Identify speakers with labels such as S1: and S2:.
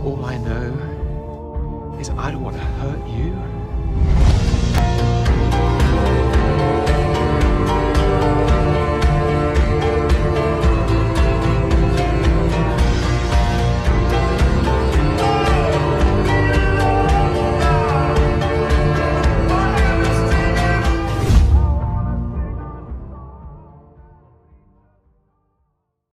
S1: All I know is I don't want to hurt you.